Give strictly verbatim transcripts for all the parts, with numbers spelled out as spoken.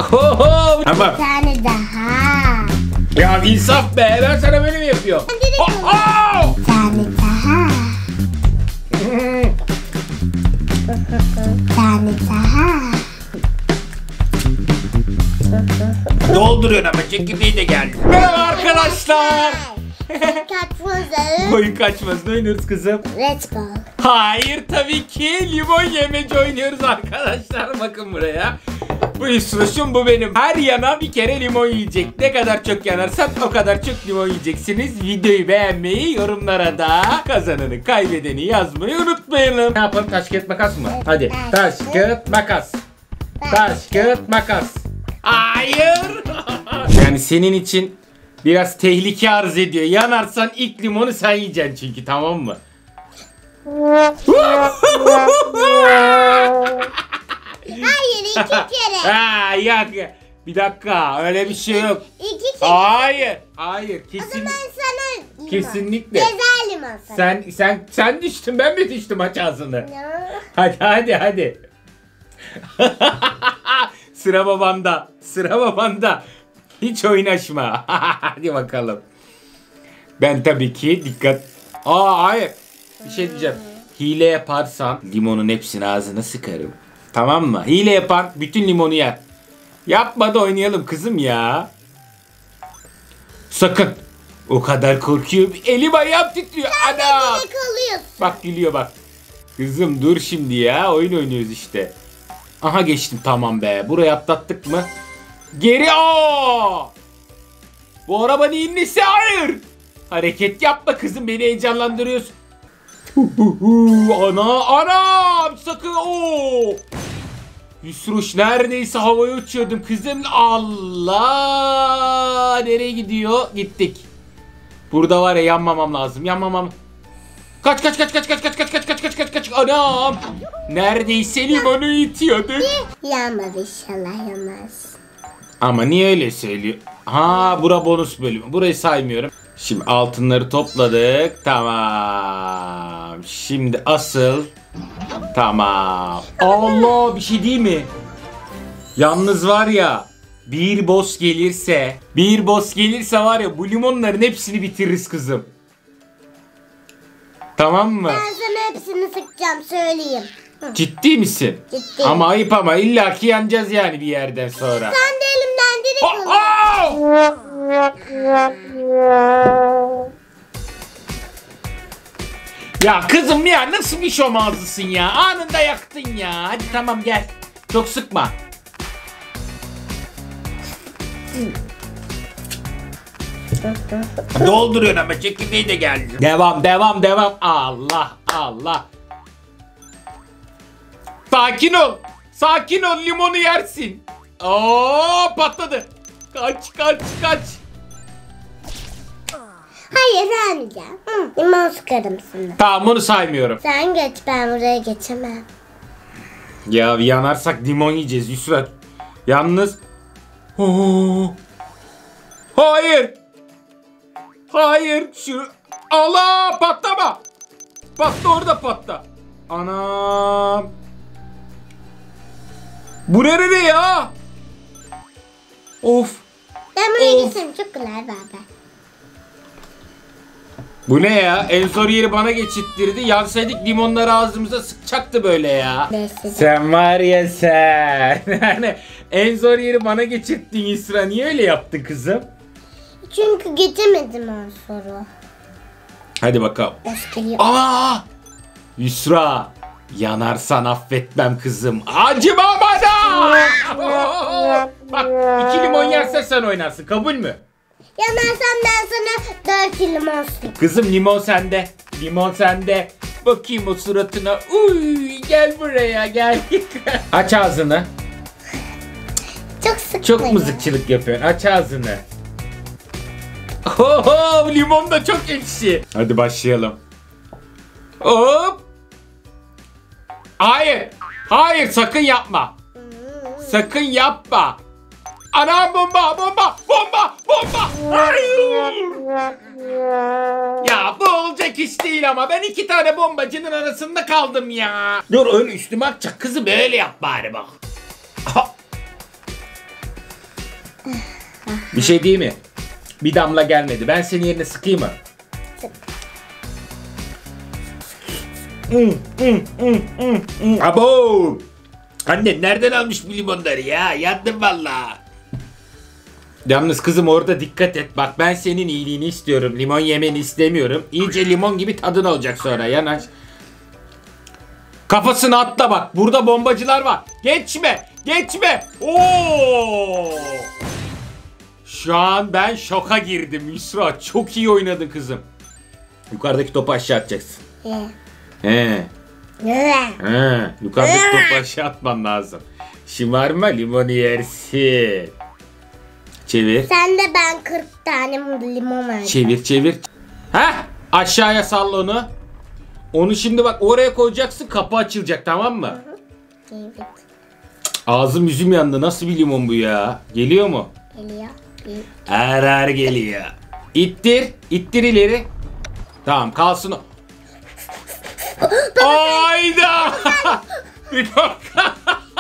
Oho. Tamam. Bir tane daha. Ya insaf be, ben sana böyle mi yapıyorum? Oh, oh. Bir tane daha. Bir tane daha. Dolduruyorsun ama çekirdeği de geldi. Merhaba arkadaşlar. Kaçmazı. Oyun kaçmaz. Ne oynuyoruz kızım? Let's go. Hayır tabii ki limon yemeci oynuyoruz arkadaşlar. Bakın buraya. Bu Yusruş'um, bu benim. Her yana bir kere limon yiyecek. Ne kadar çok yanarsan o kadar çok limon yiyeceksiniz. Videoyu beğenmeyi, yorumlara da kazananı kaybedeni yazmayı unutmayalım. Ne yapalım, taş kağıt makas mı? Hadi taş kağıt makas. Taş kağıt makas. Hayır. Yani senin için biraz tehlike arz ediyor. Yanarsan ilk limonu sen yiyeceksin çünkü, tamam mı? Hayır, iki kere. Ha yok. Bir dakika, öyle bir şey yok. İki kere. Hayır. Hayır, O kesin. zaman sana limon. Kesinlikle. Ceza limon sana. Sen sen sen düştün, ben mi düştüm, aç ağzını. Ya. Hadi hadi hadi. Sıra babanda. Sıra babanda. Hiç oynaşma. Hadi bakalım. Ben tabii ki dikkat. Aa hayır. Bir şey diyeceğim. Hile yaparsan limonun hepsini ağzına sıkarım. Tamam mı? Hile yapan bütün limonu yer. Yapma da oynayalım kızım ya. Sakın. O kadar korkuyorum. Elim ayağım titriyor. Ana. Direkt alıyorsun. Bak gülüyor bak. Kızım dur şimdi ya. Oyun oynuyoruz işte. Aha geçtim, tamam be. Burayı atlattık mı? Geri aa! Bu araba neyin nesi? Hayır. Hareket yapma kızım, beni heyecanlandırıyorsun. Ana anam sakın o. Yusruş neredeyse havaya uçuyordum kızım. Allah, nereye gidiyor? Gittik. Burada var ya, yanmamam lazım. Yanmamam. Kaç kaç kaç kaç kaç kaç kaç kaç kaç kaç kaç kaç. Anam. Neredeyse limonu itiyorduk. Yanmadı inşallah, yanmaz. Ama niye öyle söylüyor? Ha, bura bonus bölümü. Burayı saymıyorum. Şimdi altınları topladık. Tamam. Şimdi asıl. Tamam. Allah, bir şey değil mi? Yalnız var ya, bir boss gelirse, bir boss gelirse var ya, bu limonların hepsini bitiririz kızım. Tamam mı? Ben sana hepsini sıkacağım, söyleyeyim. Hı. Ciddi misin? Ciddiyim. Ama ayıp, ama illaki yanacağız yani bir yerden sonra. Sen de elimden direkt Oh, alıyorsun. oh! Ya kızım ya, nasıl bir şomazlısın ya? Anında yaktın ya. Hadi tamam gel. Çok sıkma. Dolduruyorsun ama çekirdeği de geldi. Devam devam devam. Allah Allah. Sakin ol. Sakin ol, limonu yersin. Oo, patladı. Kaç kaç kaç. Hayır, vermeyeceğim. Hı, limon sıkarım sana. Tamam, bunu saymıyorum. Sen geç, ben buraya geçemem. Ya yanarsak limon yiyeceğiz Yusra. Yalnız. Oo. Hayır. Hayır. Şu. Allah, patlama. Patla, orada patla. Anam. Bu nerede ya? Of. Ben buraya Of. geçeyim, çok kolay baba. Bu ne ya? En zor yeri bana geçittirdi. Yansaydık limonları ağzımıza sıkacaktı böyle ya. Neyse. Sen var ya sen. Yani en zor yeri bana geçirttin Yusra. Niye öyle yaptın kızım? Çünkü geçemedim o soru. Hadi bakalım. Hoş geliyor. Aa! Yusra, yanarsan affetmem kızım. Acımam ana! Bak, iki limon yersen sen oynarsın. Kabul mü? Yanarsam ben sana dört limon sıkayım. Kızım limon sende. Limon sende. Bakayım o suratına. Uy, gel buraya gel. Aç ağzını. Çok sık. Çok mızıkçılık yapıyorsun. Aç ağzını. Oho, limon da çok ekşi. Hadi başlayalım. Hop. Hayır. Hayır, sakın yapma. Sakın yapma. Ana, bomba bomba bomba bomba. Hayır. Ya bu olacak iş değil ama ben iki tane bombacının arasında kaldım ya. Dur, öyle üstüme atacak kızım, böyle yap bari bak. Aha. Bir şey değil mi? Bir damla gelmedi. Ben senin yerine sıkayım mı? Sık. Mm, mm, mm, mm, mm. Abo! Anne nereden almış bu limonları ya? Yandım valla. Yalnız kızım orada dikkat et. Bak ben senin iyiliğini istiyorum. Limon yemeni istemiyorum. İyice limon gibi tadın olacak sonra. Yanaş. Kafasını atla bak. Burada bombacılar var. Geçme. Geçme. Oo! Şu an ben şoka girdim Yusra. Çok iyi oynadın kızım. Yukarıdaki topu aşağı atacaksın. He. Ne? He. Yukarıdaki topu aşağı atman lazım. Şımarma, limonu yersin. Çevir. Sen de ben kırk tane limon verdim. Çevir çevir. Heh. Aşağıya salla onu. Onu şimdi bak oraya koyacaksın, kapı açılacak, tamam mı? Evet. Ağzım yüzüm yandı. Nasıl bir limon bu ya? Geliyor mu? Geliyor. Ağır ağır geliyor. İttir. İttir ileri. Tamam kalsın o. Ayda. Bir dakika.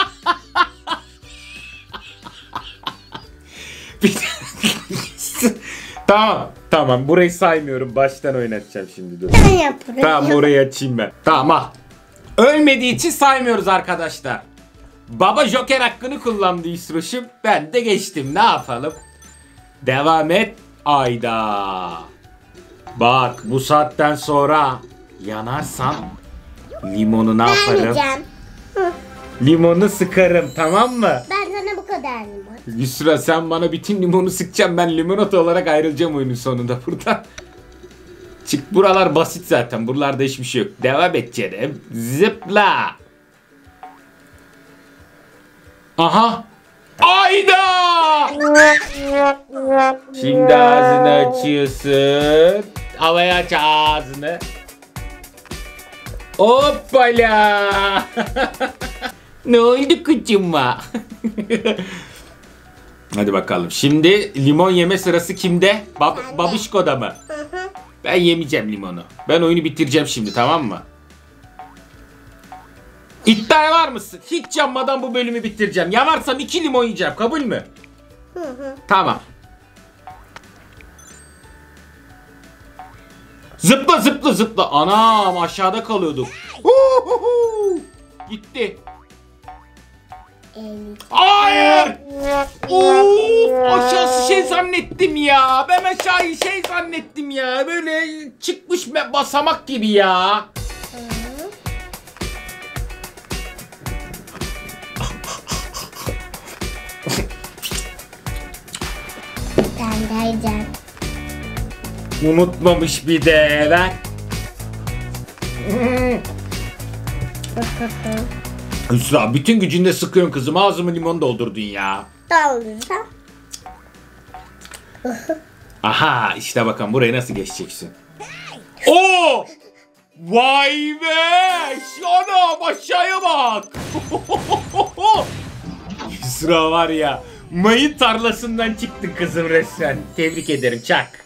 Bir dakika. Tamam. Tamam. Burayı saymıyorum. Baştan oynatacağım şimdi. Dur. Ben yaparım. Tamam orayı açayım ben. Tamam al. Ölmediği için saymıyoruz arkadaşlar. Baba Joker hakkını kullandı İsroş'um. Ben de geçtim. Ne yapalım? Devam et. Ayda. Bak bu saatten sonra yanarsam limonu ne yaparım? Vermeyeceğim. Hı. Limonu sıkarım, tamam mı? Ben sana bu kadar limon. Yusra sen bana bütün limonu sıkacaksın. Ben limonata olarak ayrılacağım oyunun sonunda buradan. Çık, buralar basit zaten. Buralarda hiçbir şey yok. Devam et canım. Zıpla. Aha. Ayda. Şimdi ağzını açıyorsun. Havaya aç ağzını. Hoppala. Ne oldu kucuma? Hadi bakalım. Şimdi limon yeme sırası kimde? Bab Bende. Babişko'da mı? Hı hı. Ben yemeyeceğim limonu. Ben oyunu bitireceğim şimdi, tamam mı? İddiaya var mısın? Hiç yanmadan bu bölümü bitireceğim. Yanarsam iki limon yiyeceğim. Kabul mü? Hı hı. Tamam. Zıpla zıpla zıpla. Anam aşağıda kalıyorduk. Huhuhu. Gitti. Evet. Hayır. Of, aşağısı şey zannettim ya. Ben aşağıyı şey zannettim ya. Böyle çıkmış me- basamak gibi ya. Hı. Ben de yiyeceğim. Unutmamış bir de ben. Hüsra bütün gücünle sıkıyorsun kızım. Ağzımı limon doldurdun ya. Doldursam. Aha işte bakalım buraya nasıl geçeceksin. Oo! Vay be! Şanam aşağıya bak. Hüsra var ya. Mayın tarlasından çıktın kızım resmen. Tebrik ederim çak.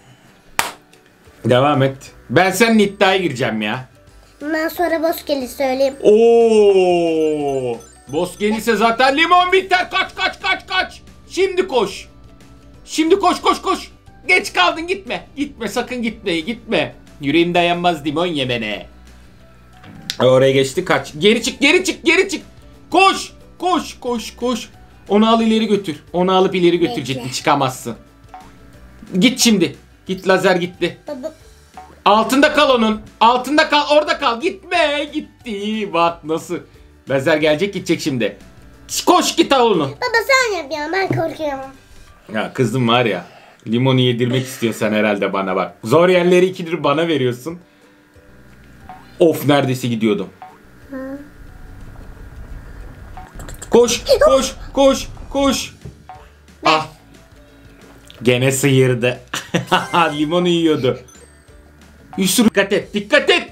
Devam et. Ben seninle iddiaya gireceğim ya. Bundan sonra Bozkeli söyleyeyim. Oo! Boss gelirse zaten limon biter. Kaç kaç kaç kaç. Şimdi koş. Şimdi koş koş koş. Geç kaldın, gitme. Gitme sakın gitme gitme. Yüreğim dayanmaz limon yemene. Oraya geçti, kaç. Geri çık geri çık geri çık. Koş koş koş koş. Onu al ileri götür. Onu alıp ileri götürecektin, Bekle. çıkamazsın. Git şimdi. Git, lazer gitti. Baba, Altında kal onun. Altında kal. Orada kal. Gitme. Gitti. Bak nasıl. Lazer gelecek, gidecek şimdi. Koş git al onu. baba sen yap ya, ben korkuyorum. Ya kızım var ya. Limonu yedirmek istiyorsan herhalde bana bak. Zor yerleri ikidir bana veriyorsun. Of neredeyse gidiyordum. Koş koş koş koş. Ah. Gene sıyırdı. Limonu yiyordu. Yusuf dikkat et, dikkat et.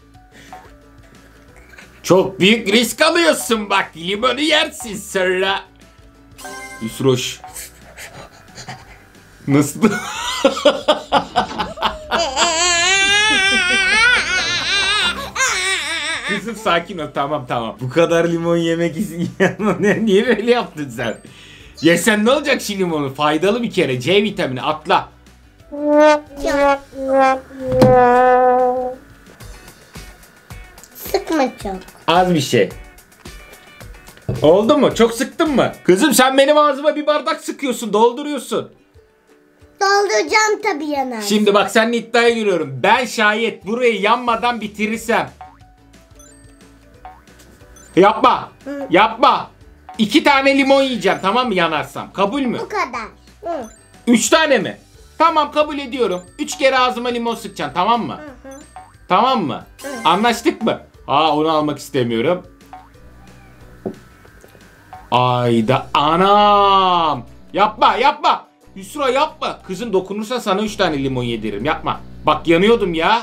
Çok büyük risk alıyorsun bak. Limonu yersin sonra. Yusroş. Nasıl? Kızım sakin ol, tamam tamam. Bu kadar limon yemek istiyorsun. Niye böyle yaptın sen? Yesen ne olacak şu limonu? Faydalı bir kere. C vitamini atla. Çok. Sıkma çok. Az bir şey. Oldu mu? Çok sıktın mı? Kızım sen benim ağzıma bir bardak sıkıyorsun, dolduruyorsun. Dolduracağım tabii yanar. Şimdi bak seninle iddiaya giriyorum. Ben şayet burayı yanmadan bitirirsem. Yapma. Hı. Yapma. İki tane limon yiyeceğim, tamam mı, yanarsam? Kabul mü? Bu kadar. Hı. Üç tane mi? Tamam, kabul ediyorum. Üç kere ağzıma limon sıkacaksın, tamam mı? Hı hı. Tamam mı? Hı. Anlaştık mı? Aa, onu almak istemiyorum. Ayda anam. Yapma yapma. Yusra yapma. Kızım dokunursa sana üç tane limon yediririm. Yapma. Bak yanıyordum ya.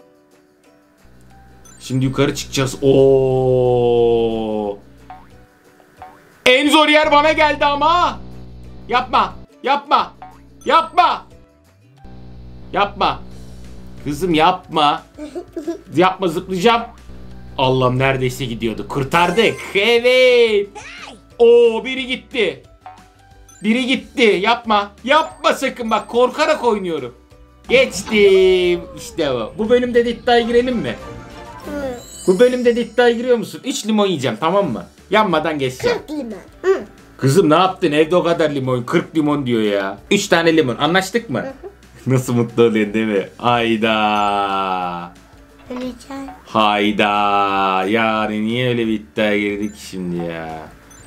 Şimdi yukarı çıkacağız. Oo. En zor yer bana geldi ama. Yapma. Yapma. Yapma. Yapma. Kızım yapma. Yapma, zıplayacağım. Allah'ım, neredeyse gidiyordu. Kurtardık. Evet. Oo, biri gitti. Biri gitti. Yapma. Yapma sakın, bak korkarak oynuyorum. Geçtim. İşte bu. Bu bölümde de iddiaya girelim mi? Hı. Bu bölümde de iddiaya giriyor musun? üç limon yiyeceğim, tamam mı? Yanmadan geçeceğim. kırk limon. Hı. Kızım ne yaptın? Evde o kadar limon. kırk limon diyor ya. üç tane limon. Anlaştık mı? Nasıl mutlu oluyorsun değil mi? Hayda. Öleceğim. Hayda. Yani niye öyle bir iddiaya girdik şimdi ya?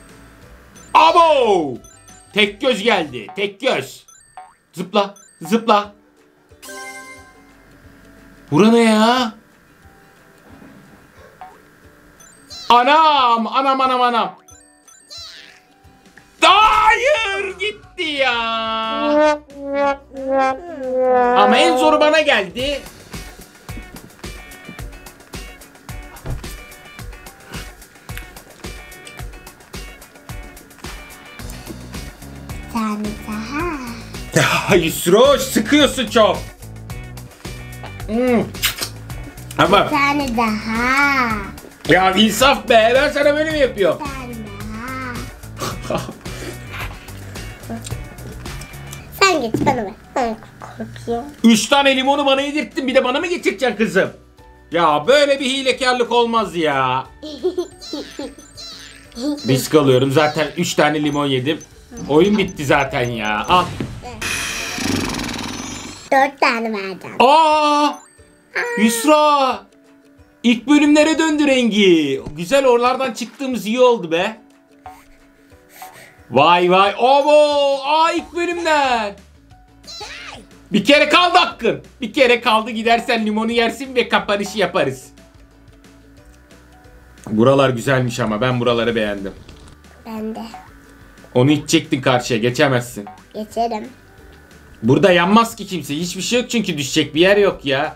Abo! Tek göz geldi. Tek göz. Zıpla. Zıpla. Bura ne ya? Anam. Anam anam anam. Hayır, gitti ya. Ama en zoru bana geldi. Bir tane daha. Ya Yusroş, sıkıyorsun çok. Hmm. Ama Bir tane daha. ya insaf be, ben sana böyle mi yapıyorum? Bir tane daha. Sen geç bana ver. Ben korkuyorum. Üç tane limonu bana yedirttin, bir de bana mı geçireceksin kızım? Ya böyle bir hilekarlık olmaz ya. Risk alıyorum, zaten üç tane limon yedim. Oyun bitti zaten ya. Al. Dört tane vereceğim. Aa! Yusra! İlk bölümlere döndü rengi. Güzel, oralardan çıktığımız iyi oldu be. Vay vay. Abo! Aa, ilk bölümler. Bir kere kaldı hakkın. Bir kere kaldı, gidersen limonu yersin ve kapanışı yaparız. Buralar güzelmiş ama ben buraları beğendim. Ben de. Onu içecektin, karşıya geçemezsin. Geçerim. Burada yanmaz ki kimse. Hiçbir şey yok çünkü, düşecek bir yer yok ya.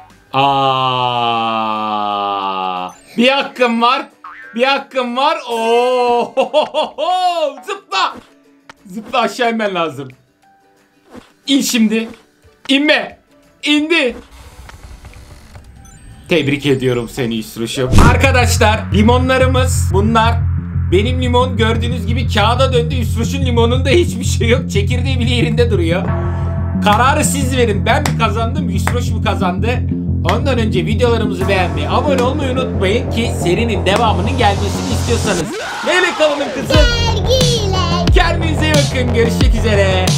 Aa! Bir hakkım var. Bir hakkım var. Oo! Zıpla! Zıpla, aşağı inmen lazım. İn şimdi. İnme. İndi. Tebrik ediyorum seni Yusruş'um. Arkadaşlar, limonlarımız bunlar. Benim limon gördüğünüz gibi kağıda döndü. Yusruş'un limonunda hiçbir şey yok. Çekirdeği bile yerinde duruyor. Kararı siz verin. Ben mi kazandım, Yusruş mu kazandı? Ondan önce videolarımızı beğenmeyi, abone olmayı unutmayın ki serinin devamının gelmesini istiyorsanız. Neyle kalalım kızım? Sevgiyle. Kendinize iyi bakın. Görüşmek üzere.